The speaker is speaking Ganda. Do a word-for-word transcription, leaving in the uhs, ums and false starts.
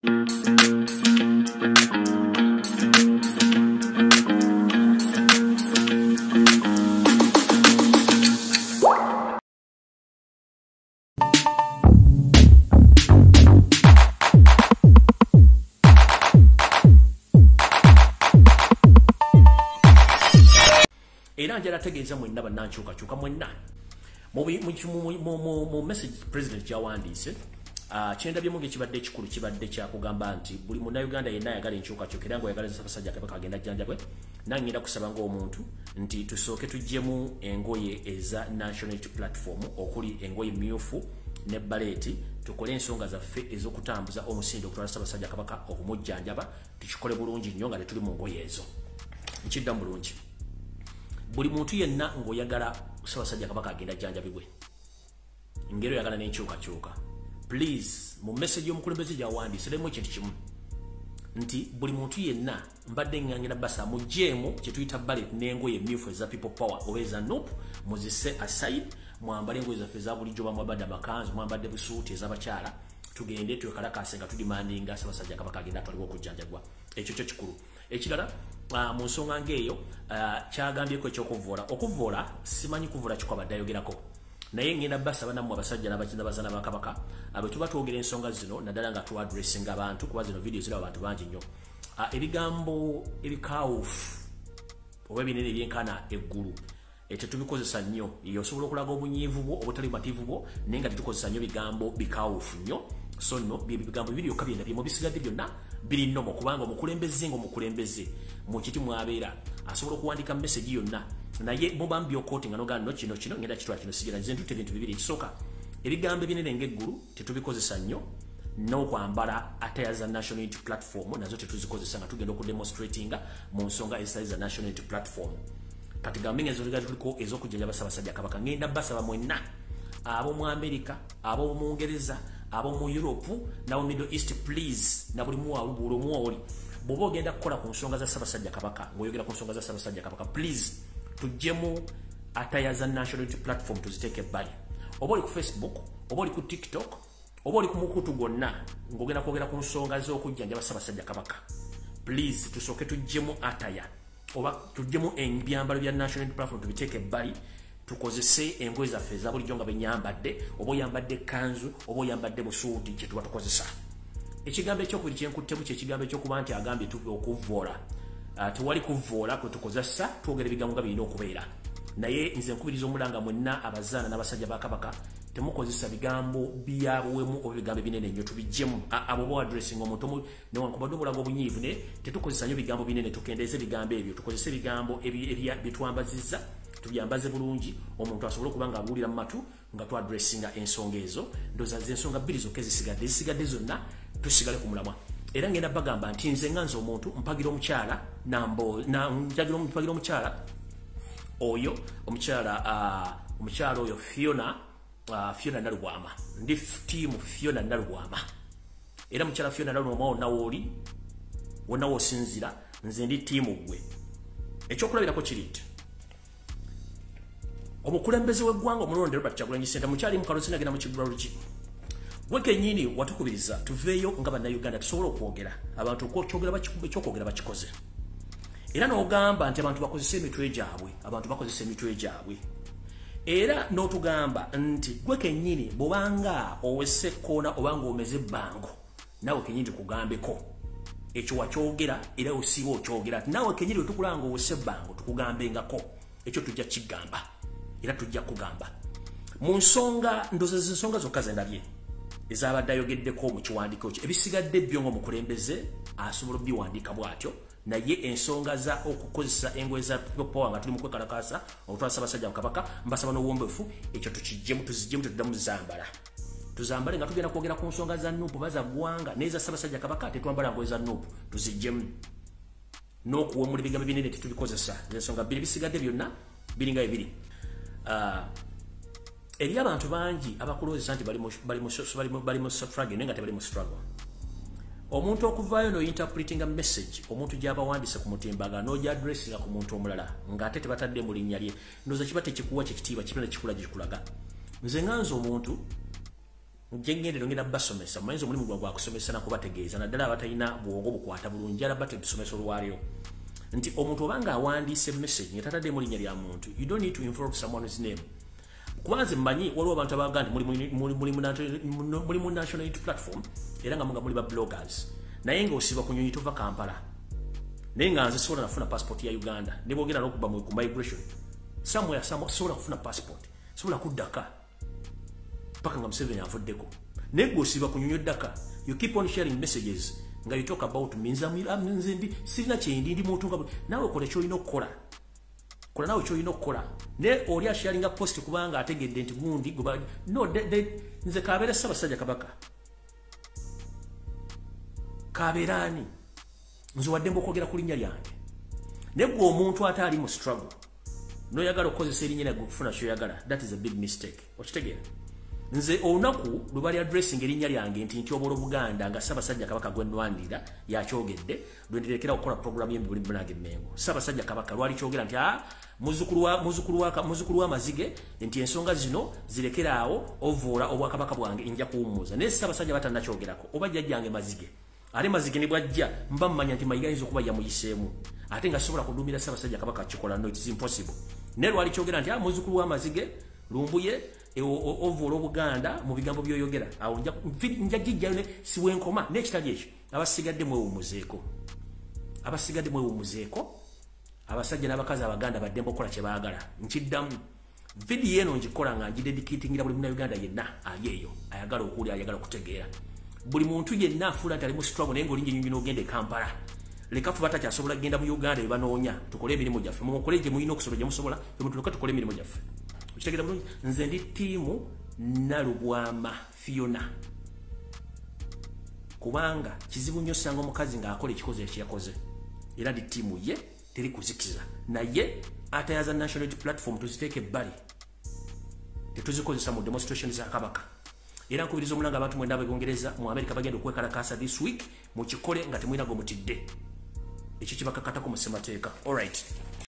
Era njala tegeeza mwenna bannankyukakyuka mwenna mu message president gyawandiise kyendabyemu ng'ekibadde ekikulu kibadde kyakugamba nti buli munnayuganda yenna ayagala enkyukakyuka era ng'oyagala Ssaabasajja Kabaka agenda jjanja bwe nange ngenda kusaba ng'omuntu nti tusooke tuggyemu engoye eza national unity platform okuli engoye myufu ne baleeti tukole ensonga zaffe ez'okutambuza omusinde okutwala Ssaabasajja Kabaka okumujjanjaba tukikole bulungi nnyo nga tetuli mu ngoye ezo nkiddamu bulungi. Buli muntu yenna ng'oyagala Ssaabasajja Kabaka agenda jjanjabibwe ngero yagala n'enkyukakyuka please mu message y'omukulembeze gyawandiise lemu ekintu kimu nti buli muntu yenna mbadde ngangina basa mujjeemu kye tuyita ballet n'engoye emmyufu eza people power oba eza N U P muzisse aside mwambale engoye zaffe eza bulijjo bamwambadde amakanzu mwambadde busuuti ez'abakyala tugende twekalakaase nga tudimandinga Ssaabasajja Kabaka agenda atwalibwa okujjanjabwa ekyo kyo kikulu. Ekirala Uh, mu nsonga ng'eyo uh, kyagambyeko ekyokuvoola okuvoola simanyi kuvoola kikwabadde ayogerako naye ngenda basaba nammwe abasajja n'abazana ba Kabaka abe tuba twogera ensonga zino naddala nga tuadressinga abantu kuba zino video ziraba abantu bangi nnyo uh, ebigambo ebikaawufu oba ebinene ebyenkana eggulu tetubikozesa nnyo iyo osobola okulaga obunyiivu bwo obutali bumativu bwo naye nga tetukozesa nnyo bigambo bikaawufu nnyo so nno bigambo bibiri byokka byonna byemu bisigadde byonna biri nnomo kubanga omukulembeze ng'omukulembeze mu kiti mwabeera asobola okuwandika message yonna naye muba mbyokooti nga nogaa nno kino kino ngenda kitwala kino sigira nze ntutte ebintu bibiri ekisooka ebigambo ebinene ng'eggulu tetubikozesa nnyo n'okwambala attire za national unity platform nazo tetuzikozesa nga tugenda okudemonstratinga mu nsonga ezitali za national unity platform kati gambe nga enzonga tuliko ez'okujjanjaba Ssaabasajja Kabaka ngenda basaba mwenna ab'omu America ab'omu Ngereza ab'omu Europe n'abo Middle East please na buli muwalubula omuwoli bw'oba ogenda kukola ku nsonga za Ssaabasajja Kabaka ng'oyogera ku nsonga za Ssaabasajja Kabaka please tuggyemu attire za national unity platform tuziteeke ebbali oba oli ku Facebook oba oli ku TikTok oba oli ku mukutu gwonna ng'ogenda kwogera ku nsonga z'okujjanjaba Ssaabasajja Kabaka please tusooke tuggyemu attire oba tuggyemu ebyambalo bya national unity platform tubiteeke ebbali tukozese engoye zaffe eza bulijjo nga benyambadde oba oyambadde ekkanzu oba oyambadde busuuti kye tuba tukozesa. Ekigambo ekyokubiri kyenkuttemu kyekigambo ekyokuba nti agambye okuvvoola tewali kuvvoola kwe tukozesa twogera ebigambo nga birina okubeera naye nze nkubiriza omulanga mwenna abazaana n'abasajja ba Kabaka temukozesa bigambo byabuwemu oba bigambo binene nnyo tubiggyemu abo bo addressing omuntu newankubadde obulaga obunyiivu ne tetukozesa nnyo bigambo binene tukendeeze ebigambo ebyo tukozese ebigambo byetwambazizza tubyambaze bulungi omuntu asobola okuba nga abuulira mu matu nga twadressinga ensonga ezo ndooza ze ensonga bbiri zokka ezisigadde ezisigadde zonna tusigale ku mulamwa era ngenda bagamba nti nze nga nze omuntu mpagira omukyala mpagira omukyala oyo omukyala omukyala oyo Fiona Fiona Nalubwama ndi tiimu Fiona Nalubwama era mukyala Fiona Nalubwama wonna wooli wonna woosinzira nze ndi tiimu gwe ekyokulabirako kiri nti omukulembeze w'eggwanga omulonde Robert Kyagulanyi Ssentamu mukyali mukalo sinagenda mu kiggula luki gwe kennyini watukubiriza tuveeyo nga bannayuganda tusobole okwogera abantu ekyokwogera bakikoze era n'ogamba nti abantu bakozesa emitwe gyabwe abantu bakozesa emitwe gyabwe era n'otugamba nti gwe kennyini bw'obanga owesse ekkoona obanga omeze ebbango naawe kennyini tukugambeko ekyo wakyogera era osiiba okyogera naawe kennyini bwe tukulanga owesse ebbango tukugambengako ekyo tujja kigamba era tujja kugamba mu nsonga ndoza z'ensonga zokka ze ndabye ezabadde ayogeddeko mu kiwandiiko kye ebisigadde byo ng'omukulembeze asobola obiwandiika bw'atyo naye ensonga za okukozesa engoye za power nga tuli mu kwekalakaasa okutwala Ssaabasajja Kabaka mbasaba n'obuwombeefu ekyo tukiggyemu tuziggyemu tetuddamu zambala tuzambale nga tugenda kwogera ku nsonga za N U P oba za ggwanga n'eza Ssaabasajja Kabaka tetwambala ngoye za N U P tuziggyemu n'okuwemula ebigambo binene tetubikozesa ensonga bbiri bisigadde byonna biri nga ebiri eri abantu bangi abakulowezesa nti bali mu struggle naye nga tebali mu struggle omuntu okuvaayo n'oyinterpretinga message omuntu gy'abawandise ku mutimbaga n'ogyadressinga ku muntu omulala ng'ate tebatadde mu linnya lye ndowooza kiba tekikuwa kyekitiibwa kiba nekikula gye kikulaga nze nga nze omuntu njengende ngenda basomesa mwenzo mulimu gwa gwa kusomesa na kubategeeza naddala abatalina bwongo bukwata bulungi ala bate tusomesa olwalyo nti omuntu obanga awandiise message ngatadde mu linnya lya muntu you don't need to involve someone's name kwanza mmanyi waliwo abantu abaga nti muli mu national unity platform era nga munga muli ba bloggers naye nga osiba ku nyonyi tova Kampala naye nga nze sobola nafuna passport ya Uganda ne bwogera n'okuba mu migration somewhere somewhere sobola kufuna passport sobola kuddaka paka nga Museveni avuddeko naye gwe osiba ku nyonyi ddaka you keep on sharing messages nga you talk about minza nze ndi sirina kyendi ndi muntu nga nawe kola kyolina okukola kola nawe kyolina okukola ne oli asharinga post kubanga ategedde nti gundi guba no nze kabeera Ssaabasajja Kabaka kabeerani nze wadde mbokwogera ku linnya lyange ne gwe omuntu ate ali mu struggle noyagala okukozesa erinnya lyange okufuna kyoyagala that is a big mistake okitegeera nze olunaku lwe bali addressing erinnya lyange nti ntyoboola Buganda nga Ssaabasajja Kabaka gwe nnwanirira yakyogedde lwe ndirekera okukola programu y'emibuli munange Mmengo Ssaabasajja Kabaka lwali kyogera nti ah muzukulu wa muzukulu wa muzukulu wa Mazige nti ensonga zino zirekeraawo ovoola obwakabaka bwange nja kuwummuza naye Ssaabasajja batannakyogerako oba jjajjange Mazige ate Mazige ne bwajja mba mmanya nti mayiga ayinza okuba yamuyiseemu ate nga sobola kuduumira Ssaabasajja Kabaka kikola no it is impossible naye lwali kyogera nti ah muzukulu wa Mazige lumbuye ovoola Obuganda mu bigambo byoyogera awo nja gijja ne siwenkoma n'ekitali ekyo abasigadde mwewumuzeeko abasigadde mwewumuzeeko abasajja n'abakazi abaganda badde mbokola kye baagala nkiddamu video eno ngikola nga ngidedicatingira buli munnayuganda yenna ali eyo ayagala okuwulira ayagala okutegeera buli muntu yenna afuula nti ali mu struggle naye ng'olinnya ennyonyi n'ogenda e Kampala leka tuba takyasobola kugenda mu Uganda bye banoonya tukole emirimu gyaffe mukole gye mulina okusobola gye musobola leka tukole emirimu gyaffe okitegeera bulungi nze ndi ttiimu Nalubwama Fiona kubanga kizibu nnyo osanga omukazi ng'akola ekikoze ekyeyakoze era ndi ttiimu ye teri kuzikiza naye atayaza national unity platform tuziteeke ebbali tetuzikozesa mu demonstration za Kabaka era nkubiriza omulanga abantu mwenda ab'Ebongereza mu America bagenda okwekalakaasa this week mukikole nga temwinago mutidde ekyo kibakakatako mu ssemateeka all right